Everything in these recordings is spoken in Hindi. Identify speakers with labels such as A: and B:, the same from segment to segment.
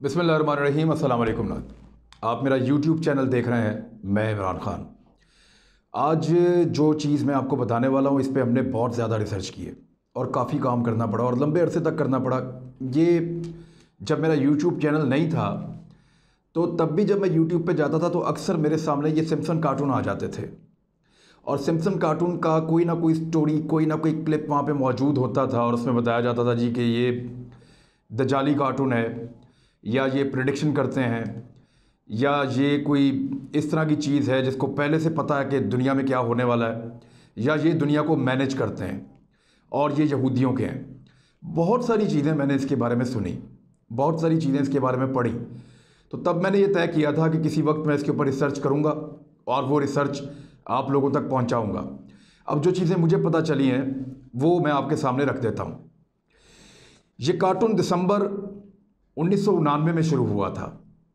A: बिस्मिल्लाहिर्रहमानिर्रहीम। अस्सलाम वालेकुम नाज़रीन, आप मेरा यूट्यूब चैनल देख रहे हैं। मैं इमरान ख़ान। आज जो चीज़ मैं आपको बताने वाला हूँ, इस पे हमने बहुत ज़्यादा रिसर्च की है और काफ़ी काम करना पड़ा और लंबे अरसे तक करना पड़ा। ये जब मेरा यूट्यूब चैनल नहीं था तो तब भी जब मैं यूट्यूब पे जाता था तो अक्सर मेरे सामने ये सिम्पसन कार्टून आ जाते थे और सिम्पसन कार्टून का कोई ना कोई स्टोरी, कोई ना कोई क्लिप वहाँ पे मौजूद होता था और उसमें बताया जाता था जी कि ये दजाली कार्टून है, या ये प्रिडिक्शन करते हैं, या ये कोई इस तरह की चीज़ है जिसको पहले से पता है कि दुनिया में क्या होने वाला है, या ये दुनिया को मैनेज करते हैं और ये यहूदियों के हैं। बहुत सारी चीज़ें मैंने इसके बारे में सुनी, बहुत सारी चीज़ें इसके बारे में पढ़ी। तो तब मैंने ये तय किया था कि किसी वक्त मैं इसके ऊपर रिसर्च करूँगा और वो रिसर्च आप लोगों तक पहुँचाऊँगा। अब जो चीज़ें मुझे पता चली हैं वो मैं आपके सामने रख देता हूँ। ये कार्टून दिसंबर 1999 में शुरू हुआ था,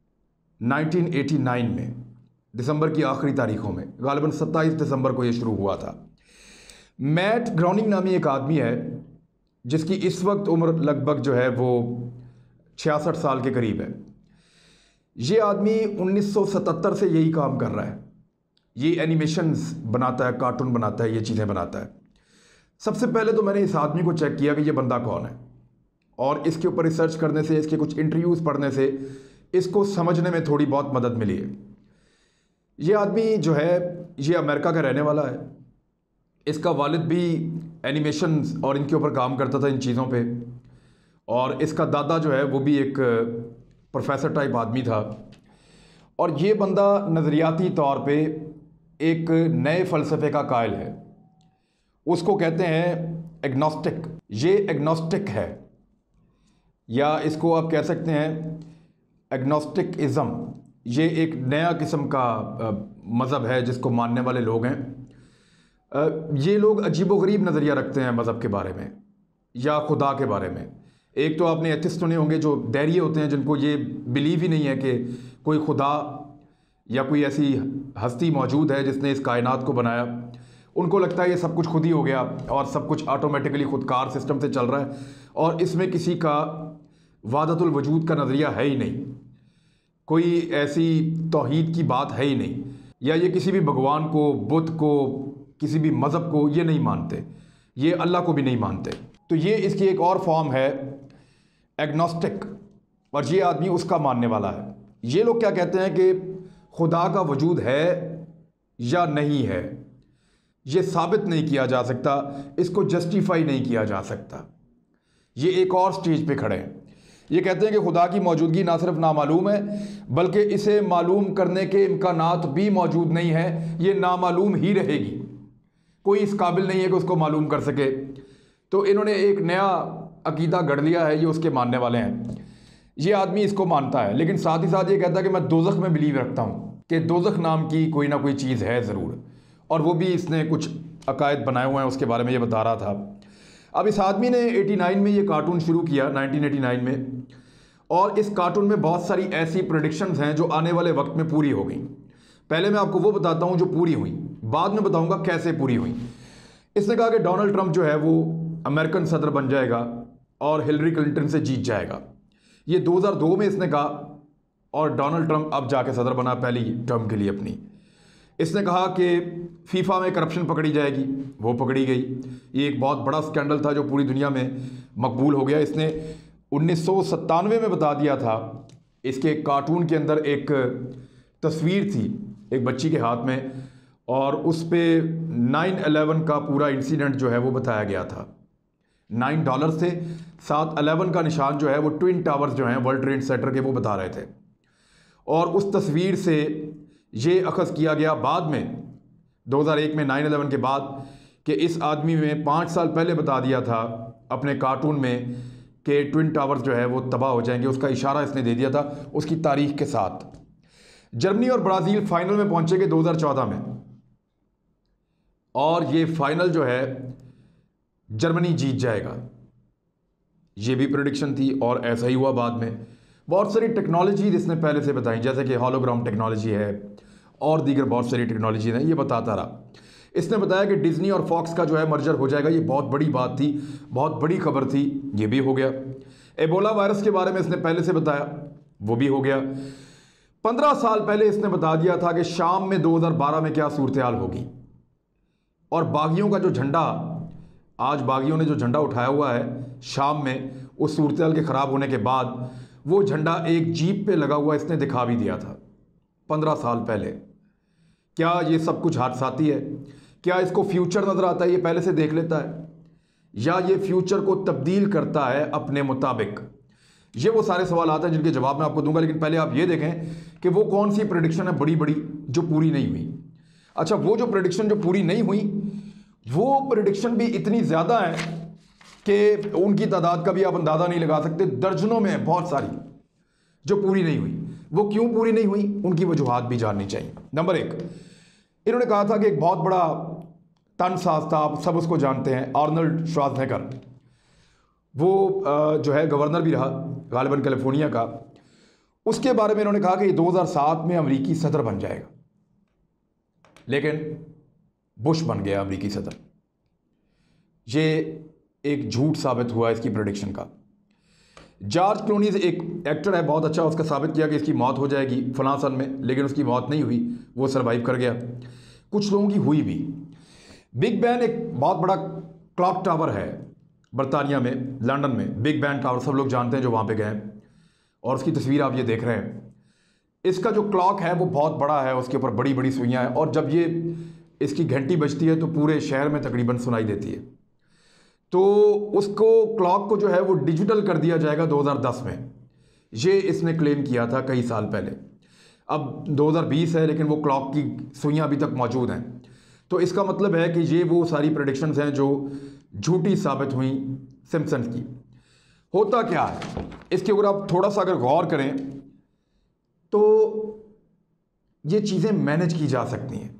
A: 1989 में, दिसंबर की आखिरी तारीखों में, गालिबन 27 दिसंबर को ये शुरू हुआ था। मैट ग्राउनिंग नामी एक आदमी है जिसकी इस वक्त उम्र लगभग जो है वो 66 साल के करीब है। ये आदमी 1977 से यही काम कर रहा है। ये एनिमेशंस बनाता है, कार्टून बनाता है, ये चीज़ें बनाता है। सबसे पहले तो मैंने इस आदमी को चेक किया कि ये बंदा कौन है, और इसके ऊपर रिसर्च करने से, इसके कुछ इंटरव्यूज़ पढ़ने से इसको समझने में थोड़ी बहुत मदद मिली है। ये आदमी जो है ये अमेरिका का रहने वाला है। इसका वालिद भी एनिमेशंस और इनके ऊपर काम करता था, इन चीज़ों पे, और इसका दादा जो है वो भी एक प्रोफेसर टाइप आदमी था। और ये बंदा नज़रियाती तौर पे एक नए फ़लसफ़े का कायल है। उसको कहते हैं एग्नोस्टिक। ये एग्नोस्टिक है, या इसको आप कह सकते हैं एग्नोस्टिकिज़म। ये एक नया किस्म का मज़हब है जिसको मानने वाले लोग हैं। ये लोग अजीबोगरीब नज़रिया रखते हैं मज़हब के बारे में या खुदा के बारे में। एक तो आपने एथिस्ट सुने होंगे जो दैरिये होते हैं, जिनको ये बिलीव ही नहीं है कि कोई खुदा या कोई ऐसी हस्ती मौजूद है जिसने इस कायनात को बनाया। उनको लगता है ये सब कुछ खुद ही हो गया और सब कुछ ऑटोमेटिकली खुदकार सिस्टम से चल रहा है और इसमें किसी का वादतुल वजूद का नज़रिया है ही नहीं, कोई ऐसी तौहीद की बात है ही नहीं, या ये किसी भी भगवान को, बुद्ध को, किसी भी मज़हब को ये नहीं मानते, ये अल्लाह को भी नहीं मानते। तो ये इसकी एक और फॉर्म है एग्नोस्टिक, और ये आदमी उसका मानने वाला है। ये लोग क्या कहते हैं कि खुदा का वजूद है या नहीं है, ये साबित नहीं किया जा सकता, इसको जस्टिफाई नहीं किया जा सकता। ये एक और स्टेज पे खड़े हैं। ये कहते हैं कि खुदा की मौजूदगी ना सिर्फ नामालूम है बल्कि इसे मालूम करने के इम्कानात भी मौजूद नहीं है, ये नामालूम ही रहेगी, कोई इस काबिल नहीं है कि उसको मालूम कर सके। तो इन्होंने एक नया अकीदा गढ़ लिया है, ये उसके मानने वाले हैं। ये आदमी इसको मानता है, लेकिन साथ ही साथ ये कहता है कि मैं दोज़ख में बिलीव रखता हूँ कि दोज़ख नाम की कोई ना कोई चीज़ है ज़रूर, और वो भी इसने कुछ अकायद बनाए हुए हैं, उसके बारे में ये बता रहा था। अब इस आदमी ने 89 में ये कार्टून शुरू किया, 1989 में, और इस कार्टून में बहुत सारी ऐसी प्रेडिक्शंस हैं जो आने वाले वक्त में पूरी हो गई। पहले मैं आपको वो बताता हूँ जो पूरी हुई, बाद में बताऊँगा कैसे पूरी हुई। इसने कहा कि डोनाल्ड ट्रंप जो है वो अमेरिकन सदर बन जाएगा और हिलरी क्लिंटन से जीत जाएगा। ये 2002 में इसने कहा, और डोनाल्ड ट्रंप अब जाके सदर बना पहली टर्म के लिए अपनी। इसने कहा कि फीफा में करप्शन पकड़ी जाएगी, वो पकड़ी गई। ये एक बहुत बड़ा स्कैंडल था जो पूरी दुनिया में मकबूल हो गया। इसने 1997 में बता दिया था। इसके कार्टून के अंदर एक तस्वीर थी एक बच्ची के हाथ में, और उस पर 9/11 का पूरा इंसिडेंट जो है वो बताया गया था। $9 से साथ 11 का निशान जो है वो ट्विन टावर्स जो हैं वर्ल्ड ट्रेड सेंटर के, वो बता रहे थे। और उस तस्वीर से ये अखज़ किया गया बाद में 2001 में 9/11 के बाद कि इस आदमी में 5 साल पहले बता दिया था अपने कार्टून में कि ट्विन टावर्स जो है वो तबाह हो जाएंगे। उसका इशारा इसने दे दिया था उसकी तारीख के साथ। जर्मनी और ब्राज़ील फाइनल में पहुंचेंगे 2014 में, और ये फाइनल जो है जर्मनी जीत जाएगा, ये भी प्रेडिक्शन थी और ऐसा ही हुआ बाद में। बहुत सारी टेक्नोलॉजी इसने पहले से बताई, जैसे कि हॉलोग्राम टेक्नोलॉजी है और दीगर बहुत सारी टेक्नोलॉजी है, ये बताता रहा। इसने बताया कि डिज्नी और फॉक्स का जो है मर्जर हो जाएगा, ये बहुत बड़ी बात थी, बहुत बड़ी खबर थी, ये भी हो गया। एबोला वायरस के बारे में इसने पहले से बताया, वो भी हो गया। 15 साल पहले इसने बता दिया था कि शाम में 2012 में क्या सूरत हाल होगी। और बागियों का जो झंडा, आज बागियों ने जो झंडा उठाया हुआ है शाम में, उस सूरत हाल के ख़राब होने के बाद वो झंडा एक जीप पे लगा हुआ इसने दिखा भी दिया था 15 साल पहले। क्या ये सब कुछ हादसाती है? क्या इसको फ्यूचर नज़र आता है, ये पहले से देख लेता है, या ये फ्यूचर को तब्दील करता है अपने मुताबिक? ये वो सारे सवाल आते हैं जिनके जवाब मैं आपको दूंगा, लेकिन पहले आप ये देखें कि वो कौन सी प्रेडिक्शन है बड़ी बड़ी जो पूरी नहीं हुई। अच्छा, वो जो प्रेडिक्शन जो पूरी नहीं हुई, वो प्रेडिक्शन भी इतनी ज़्यादा है कि उनकी तादाद का भी आप अंदाज़ा नहीं लगा सकते। दर्जनों में है बहुत सारी जो पूरी नहीं हुई। वो क्यों पूरी नहीं हुई, उनकी वजूहात भी जाननी चाहिए। नंबर 1, इन्होंने कहा था कि एक बहुत बड़ा तनसाज था, आप सब उसको जानते हैं, आर्नल्ड श्वार्ज़नेगर। वो जो है गवर्नर भी रहा गालिबन कैलिफोर्निया का। उसके बारे में इन्होंने कहा कि 2007 में अमेरिकी सदर बन जाएगा, लेकिन बुश बन गया अमेरिकी सदर। ये एक झूठ साबित हुआ इसकी प्रेडिक्शन का। जॉर्ज क्लूनी एक एक्टर है बहुत अच्छा, उसका साबित किया कि इसकी मौत हो जाएगी फलां सन में, लेकिन उसकी मौत नहीं हुई, वो सरवाइव कर गया। कुछ लोगों की हुई भी। बिग बैन एक बहुत बड़ा क्लॉक टावर है बरतानिया में, लंदन में। बिग बैन टावर सब लोग जानते हैं जो वहाँ पे गए हैं, और उसकी तस्वीर आप ये देख रहे हैं। इसका जो क्लॉक है वो बहुत बड़ा है, उसके ऊपर बड़ी बड़ी सुइयाँ हैं, और जब ये इसकी घंटी बजती है तो पूरे शहर में तकरीबन सुनाई देती है। तो उसको क्लॉक को जो है वो डिजिटल कर दिया जाएगा 2010 में। ये इसने क्लेम किया था कई साल पहले। अब 2020 है, लेकिन वो क्लॉक की सुइयाँ अभी तक मौजूद हैं। तो इसका मतलब है कि ये वो सारी प्रेडिक्शंस हैं जो झूठी साबित हुई सिम्पसन्स की। होता क्या है इसके ऊपर आप थोड़ा सा अगर गौर करें तो ये चीज़ें मैनेज की जा सकती हैं।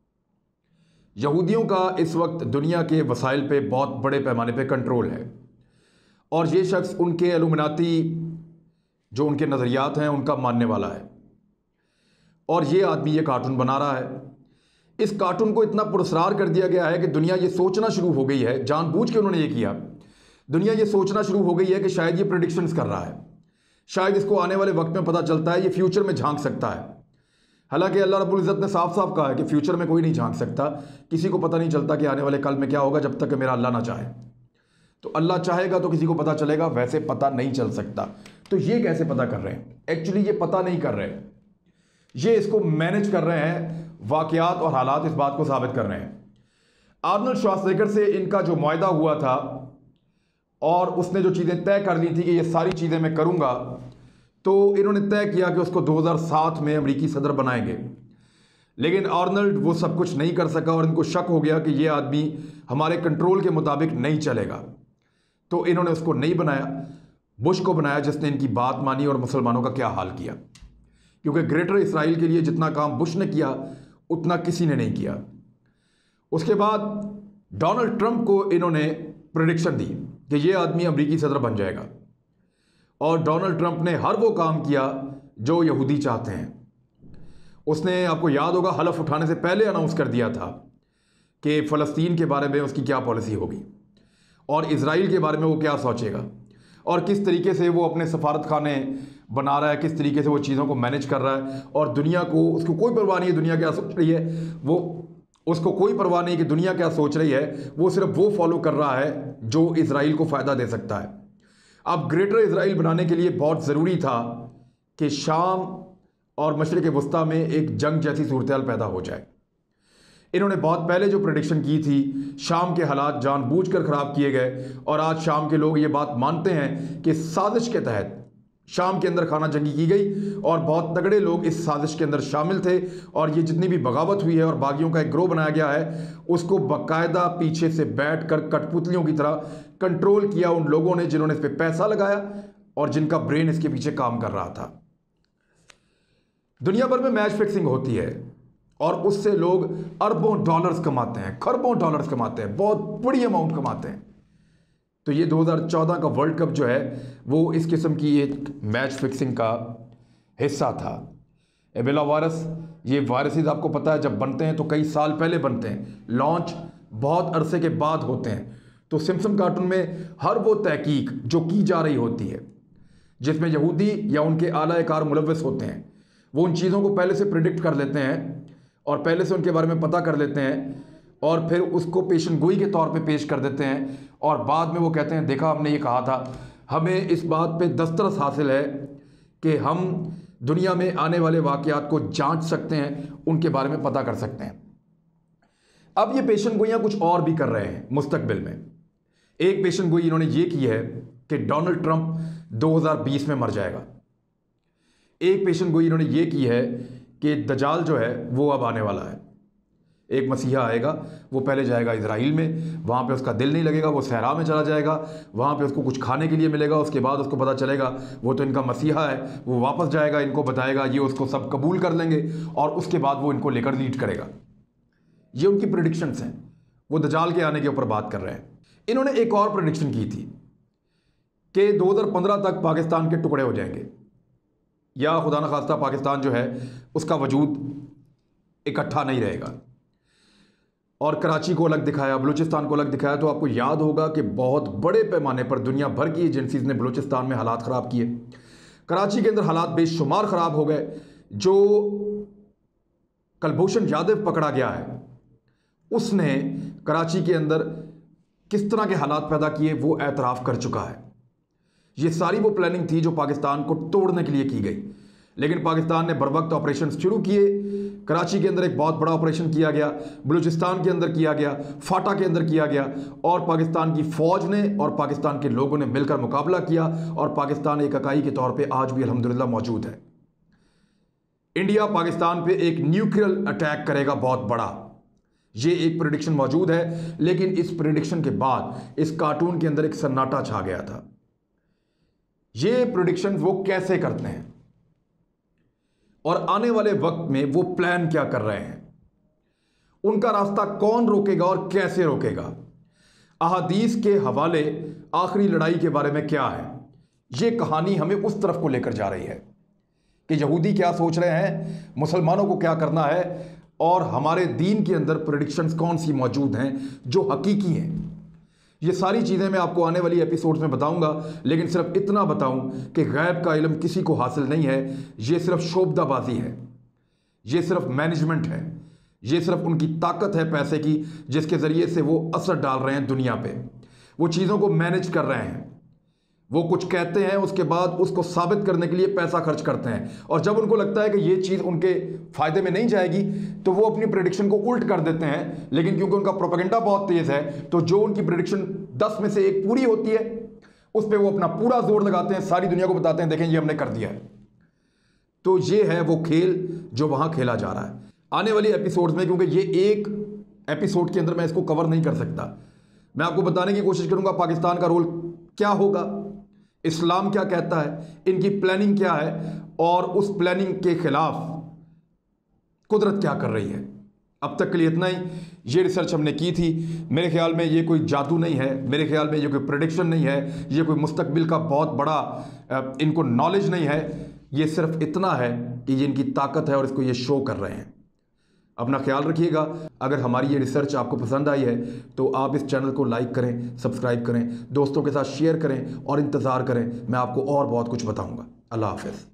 A: यहूदियों का इस वक्त दुनिया के वसाइल पे बहुत बड़े पैमाने पे कंट्रोल है, और ये शख्स उनके इल्यूमिनाती जो उनके नज़रियात हैं उनका मानने वाला है, और ये आदमी ये कार्टून बना रहा है। इस कार्टून को इतना पुरस्कार कर दिया गया है कि दुनिया ये सोचना शुरू हो गई है, जानबूझ के उन्होंने ये किया, दुनिया ये सोचना शुरू हो गई है कि शायद ये प्रेडिक्शंस कर रहा है, शायद इसको आने वाले वक्त में पता चलता है, ये फ्यूचर में झांक सकता है। हालांकि अल्लाह रब्बुल इज़्ज़त ने साफ साफ कहा है कि फ्यूचर में कोई नहीं झांक सकता, किसी को पता नहीं चलता कि आने वाले कल में क्या होगा जब तक कि मेरा अल्लाह ना चाहे। तो अल्लाह चाहेगा तो किसी को पता चलेगा, वैसे पता नहीं चल सकता। तो ये कैसे पता कर रहे हैं? एक्चुअली ये पता नहीं कर रहे, ये इसको मैनेज कर रहे हैं। वाक़यात और हालात इस बात को साबित कर रहे हैं। आर्नल्ड श्वार्ज़नेगर से इनका जो मुआहदा हुआ था, और उसने जो चीज़ें तय कर ली थी कि ये सारी चीज़ें मैं करूँगा, तो इन्होंने तय किया कि उसको 2007 में अमेरिकी सदर बनाएंगे। लेकिन आर्नल्ड वो सब कुछ नहीं कर सका, और इनको शक हो गया कि ये आदमी हमारे कंट्रोल के मुताबिक नहीं चलेगा, तो इन्होंने उसको नहीं बनाया, बुश को बनाया, जिसने इनकी बात मानी और मुसलमानों का क्या हाल किया। क्योंकि ग्रेटर इसराइल के लिए जितना काम बुश ने किया उतना किसी ने नहीं किया। उसके बाद डोनाल्ड ट्रंप को इन्होंने प्रेडिक्शन दी कि ये आदमी अमेरिकी सदर बन जाएगा, और डोनाल्ड ट्रंप ने हर वो काम किया जो यहूदी चाहते हैं। उसने, आपको याद होगा, हलफ उठाने से पहले अनाउंस कर दिया था कि फ़लस्तीन के बारे में उसकी क्या पॉलिसी होगी, और इज़राइल के बारे में वो क्या सोचेगा, और किस तरीके से वो अपने सफारत खाने बना रहा है, किस तरीके से वो चीज़ों को मैनेज कर रहा है। और दुनिया को, उसको कोई परवाह नहीं है दुनिया क्या सोच रही है, वो उसको कोई परवाह नहीं कि दुनिया क्या सोच रही है, वो सिर्फ वो फॉलो कर रहा है जो इज़राइल को फ़ायदा दे सकता है। अब ग्रेटर इज़राइल बनाने के लिए बहुत ज़रूरी था कि शाम और मशरिक़ वस्ता में एक जंग जैसी सूरत हाल पैदा हो जाए। इन्होंने बहुत पहले जो प्रेडिक्शन की थी, शाम के हालात जानबूझकर ख़राब किए गए, और आज शाम के लोग ये बात मानते हैं कि साजिश के तहत शाम के अंदर खाना जंगी की गई, और बहुत तगड़े लोग इस साजिश के अंदर शामिल थे। और ये जितनी भी बगावत हुई है और बागियों का एक ग्रोह बनाया गया है, उसको बाकायदा पीछे से बैठकर कठपुतलियों की तरह कंट्रोल किया उन लोगों ने जिन्होंने इस पर पैसा लगाया और जिनका ब्रेन इसके पीछे काम कर रहा था। दुनिया भर में मैच फिक्सिंग होती है, और उससे लोग अरबों डॉलर्स कमाते हैं, खरबों डॉलर्स कमाते हैं, बहुत बड़ी अमाउंट कमाते हैं। तो ये 2014 का वर्ल्ड कप जो है वो इस किस्म की एक मैच फिक्सिंग का हिस्सा था। एबोला वायरस, ये वायरसेस आपको पता है जब बनते हैं तो कई साल पहले बनते हैं, लॉन्च बहुत अरसे के बाद होते हैं। तो सिम्पसन कार्टून में हर वो तहकीक जो की जा रही होती है, जिसमें यहूदी या उनके आला-ए-कार मुलव्वस होते हैं, वो उन चीज़ों को पहले से प्रिडिक्ट कर लेते हैं और पहले से उनके बारे में पता कर लेते हैं और फिर उसको पेशन गोई के तौर पे पेश कर देते हैं और बाद में वो कहते हैं देखा हमने ये कहा था। हमें इस बात पे दस्तरस हासिल है कि हम दुनिया में आने वाले वाक़यात को जांच सकते हैं, उनके बारे में पता कर सकते हैं। अब ये पेशन गोइयाँ कुछ और भी कर रहे हैं मुस्तकबिल में। एक पेशन गोई इन्होंने ये की है कि डोनाल्ड ट्रंप 2020 में मर जाएगा। एक पेशन गोई इन्होंने ये की है कि दजाल जो है वो अब आने वाला है। एक मसीहा आएगा, वो पहले जाएगा इजराइल में, वहाँ पे उसका दिल नहीं लगेगा, वो सहरा में चला जाएगा, वहाँ पे उसको कुछ खाने के लिए मिलेगा, उसके बाद उसको पता चलेगा वो तो इनका मसीहा है, वो वापस जाएगा, इनको बताएगा, ये उसको सब कबूल कर लेंगे और उसके बाद वो इनको लेकर लीड करेगा। ये उनकी प्रेडिक्शंस हैं। वो दजाल के आने के ऊपर बात कर रहे हैं। इन्होंने एक और प्रेडिक्शन की थी कि 2015 तक पाकिस्तान के टुकड़े हो जाएंगे या खुदा न खास्ता पाकिस्तान जो है उसका वजूद इकट्ठा नहीं रहेगा और कराची को अलग दिखाया, बलूचिस्तान को अलग दिखाया। तो आपको याद होगा कि बहुत बड़े पैमाने पर दुनिया भर की एजेंसीज ने बलूचिस्तान में हालात ख़राब किए। कराची के अंदर हालात बेशुमार ख़राब हो गए। जो कुलभूषण यादव पकड़ा गया है उसने कराची के अंदर किस तरह के हालात पैदा किए वो एतराफ़ कर चुका है। ये सारी वो प्लानिंग थी जो पाकिस्तान को तोड़ने के लिए की गई, लेकिन पाकिस्तान ने बर वक्त ऑपरेशन शुरू किए। कराची के अंदर एक बहुत बड़ा ऑपरेशन किया गया, बलूचिस्तान के अंदर किया गया, फाटा के अंदर किया गया और पाकिस्तान की फ़ौज ने और पाकिस्तान के लोगों ने मिलकर मुकाबला किया और पाकिस्तान एक इकाई के तौर पे आज भी अल्हम्दुलिल्लाह मौजूद है। इंडिया पाकिस्तान पे एक न्यूक्लियर अटैक करेगा बहुत बड़ा, ये एक प्रेडिक्शन मौजूद है। लेकिन इस प्रेडिक्शन के बाद इस कार्टून के अंदर एक सन्नाटा छा गया था। ये प्रेडिक्शन वो कैसे करते हैं और आने वाले वक्त में वो प्लान क्या कर रहे हैं, उनका रास्ता कौन रोकेगा और कैसे रोकेगा। अहादीस के हवाले आखिरी लड़ाई के बारे में क्या है, ये कहानी हमें उस तरफ को लेकर जा रही है कि यहूदी क्या सोच रहे हैं, मुसलमानों को क्या करना है और हमारे दीन के अंदर प्रेडिक्शंस कौन सी मौजूद हैं जो हकीकी हैं। ये सारी चीज़ें मैं आपको आने वाली एपिसोड्स में बताऊंगा, लेकिन सिर्फ इतना बताऊं कि गैब का इल्म किसी को हासिल नहीं है। ये सिर्फ शोबदाबाजी है, ये सिर्फ मैनेजमेंट है, ये सिर्फ उनकी ताकत है पैसे की जिसके ज़रिए से वो असर डाल रहे हैं दुनिया पे। वो चीज़ों को मैनेज कर रहे हैं। वो कुछ कहते हैं, उसके बाद उसको साबित करने के लिए पैसा खर्च करते हैं और जब उनको लगता है कि ये चीज़ उनके फ़ायदे में नहीं जाएगी तो वो अपनी प्रेडिक्शन को उल्ट कर देते हैं। लेकिन क्योंकि उनका प्रोपेगेंडा बहुत तेज़ है तो जो उनकी प्रेडिक्शन 10 में से 1 पूरी होती है उस पर वो अपना पूरा जोर लगाते हैं, सारी दुनिया को बताते हैं देखें ये हमने कर दिया है। तो ये है वो खेल जो वहाँ खेला जा रहा है आने वाली एपिसोड्स में। क्योंकि ये एक एपिसोड के अंदर मैं इसको कवर नहीं कर सकता। मैं आपको बताने की कोशिश करूँगा पाकिस्तान का रोल क्या होगा, इस्लाम क्या कहता है, इनकी प्लानिंग क्या है और उस प्लानिंग के खिलाफ कुदरत क्या कर रही है। अब तक के लिए इतना ही। ये रिसर्च हमने की थी। मेरे ख्याल में ये कोई जादू नहीं है, मेरे ख्याल में ये कोई प्रेडिक्शन नहीं है, ये कोई मुस्तकबिल का बहुत बड़ा इनको नॉलेज नहीं है। ये सिर्फ इतना है कि ये इनकी ताकत है और इसको ये शो कर रहे हैं। अपना ख्याल रखिएगा। अगर हमारी ये रिसर्च आपको पसंद आई है तो आप इस चैनल को लाइक करें, सब्सक्राइब करें, दोस्तों के साथ शेयर करें और इंतज़ार करें, मैं आपको और बहुत कुछ बताऊंगा। अल्लाह हाफ़िज़।